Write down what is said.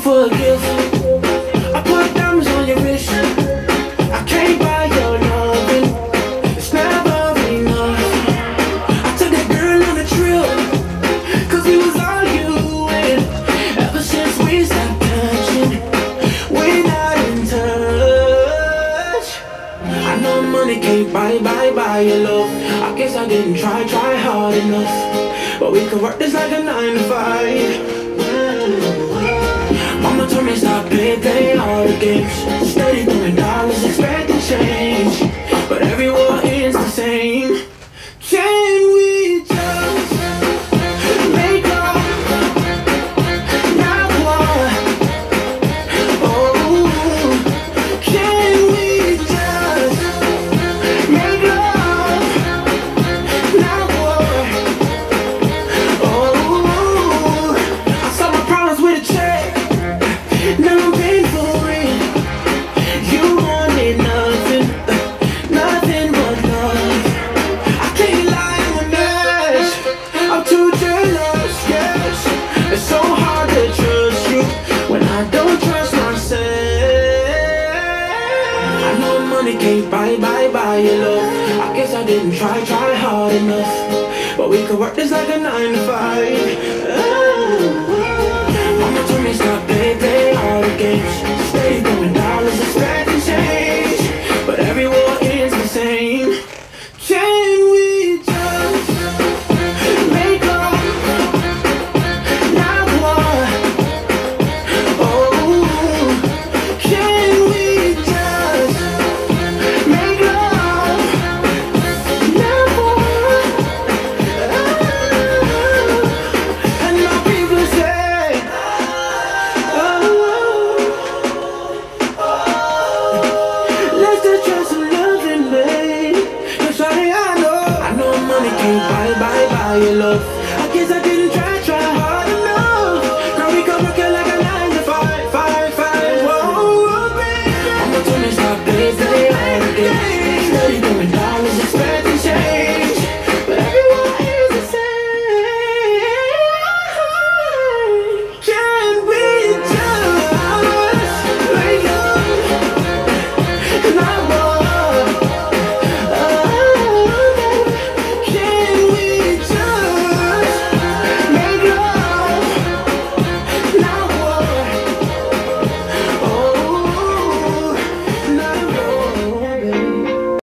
for a gift. I put diamonds on your wrist. I can't buy your loving. It's never enough. I took that girl on a trip, cause we was arguing. Ever since we stopped touching, we're not in touch. I know money can't buy your love. I guess I didn't try hard enough. But we could work this like a 9 to 5. Mama told me stop playing all the games. Steady throwing dollars, expecting change, but every war ends the same. Can we just make up now? What? Oh, can we just make love now? What? Oh, I saw my problems with a check. Now I'm paying for it. You wanted nothing, nothing but love. I can't lie on that. I'm too jealous, yes. It's so hard to trust you when I don't trust myself. I know money can't buy your love. I guess I didn't try hard enough. But we could work this like a 9 to 5.